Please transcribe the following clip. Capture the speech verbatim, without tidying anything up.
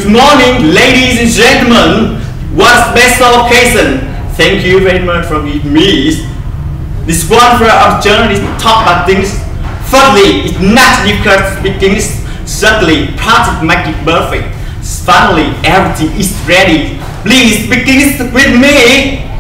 Good morning, ladies and gentlemen. What a special occasion. Thank you very much for giving me this wonderful opportunity to talk about things. Firstly, it's not difficult to speak English. Secondly, practice make it perfect. Finally, everything is ready. Please speak English with me.